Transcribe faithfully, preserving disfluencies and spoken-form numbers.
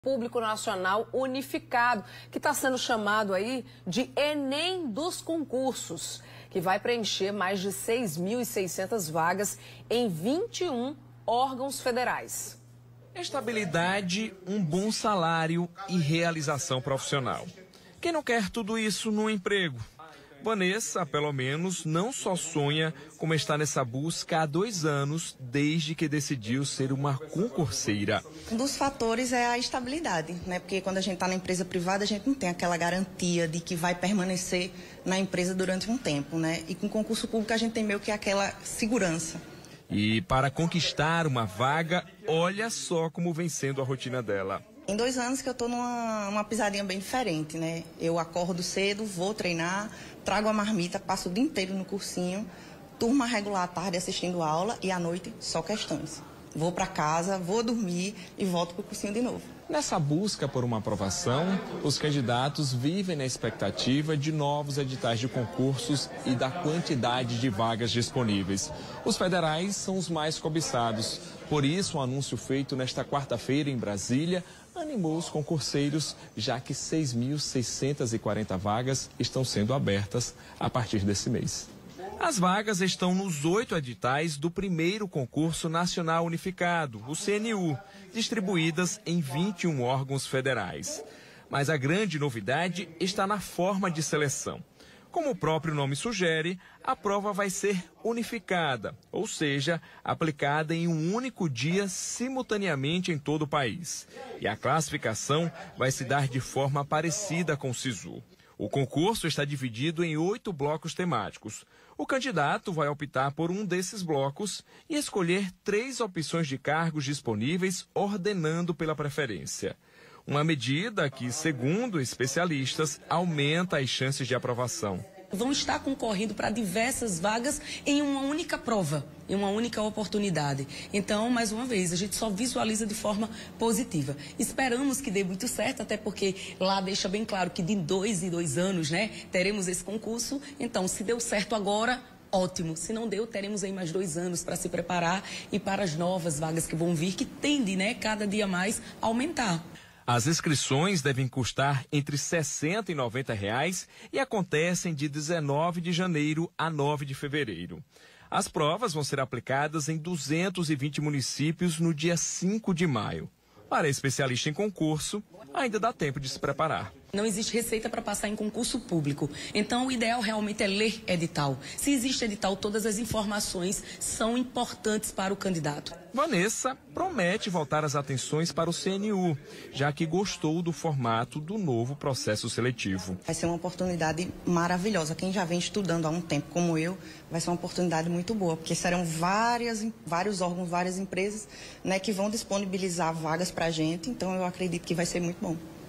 Público Nacional Unificado, que está sendo chamado aí de Enem dos concursos, que vai preencher mais de seis mil e seiscentas vagas em vinte e um órgãos federais. Estabilidade, um bom salário e realização profissional. Quem não quer tudo isso no emprego? Vanessa, pelo menos, não só sonha, como está nessa busca há dois anos, desde que decidiu ser uma concurseira. Um dos fatores é a estabilidade, né? Porque quando a gente está na empresa privada, a gente não tem aquela garantia de que vai permanecer na empresa durante um tempo, né? E com concurso público a gente tem meio que aquela segurança. E para conquistar uma vaga, olha só como vem sendo a rotina dela. Em dois anos que eu estou numa uma pisadinha bem diferente, né? Eu acordo cedo, vou treinar, trago a marmita, passo o dia inteiro no cursinho, turma regular à tarde assistindo aula e à noite só questões. Vou para casa, vou dormir e volto para o cursinho de novo. Nessa busca por uma aprovação, os candidatos vivem na expectativa de novos editais de concursos e da quantidade de vagas disponíveis. Os federais são os mais cobiçados. Por isso, um anúncio feito nesta quarta-feira em Brasília animou os concurseiros, já que seis mil seiscentas e quarenta vagas estão sendo abertas a partir desse mês. As vagas estão nos oito editais do primeiro concurso nacional unificado, o C N U, distribuídas em vinte e um órgãos federais. Mas a grande novidade está na forma de seleção. Como o próprio nome sugere, a prova vai ser unificada, ou seja, aplicada em um único dia simultaneamente em todo o país. E a classificação vai se dar de forma parecida com o SISU. O concurso está dividido em oito blocos temáticos. O candidato vai optar por um desses blocos e escolher três opções de cargos disponíveis, ordenando pela preferência. Uma medida que, segundo especialistas, aumenta as chances de aprovação. Vão estar concorrendo para diversas vagas em uma única prova, em uma única oportunidade. Então, mais uma vez, a gente só visualiza de forma positiva. Esperamos que dê muito certo, até porque lá deixa bem claro que de dois em dois anos, né, teremos esse concurso. Então, se deu certo agora, ótimo. Se não deu, teremos aí mais dois anos para se preparar e para as novas vagas que vão vir, que tendem, né, cada dia mais a aumentar. As inscrições devem custar entre sessenta e noventa reais e acontecem de dezenove de janeiro a nove de fevereiro. As provas vão ser aplicadas em duzentos e vinte municípios no dia cinco de maio. Para especialista em concurso, ainda dá tempo de se preparar. Não existe receita para passar em concurso público. Então, o ideal realmente é ler edital. Se existe edital, todas as informações são importantes para o candidato. Vanessa promete voltar as atenções para o C N U, já que gostou do formato do novo processo seletivo. Vai ser uma oportunidade maravilhosa. Quem já vem estudando há um tempo, como eu, vai ser uma oportunidade muito boa, porque serão várias, vários órgãos, várias empresas, né, que vão disponibilizar vagas para a gente. Então, eu acredito que vai ser muito bom.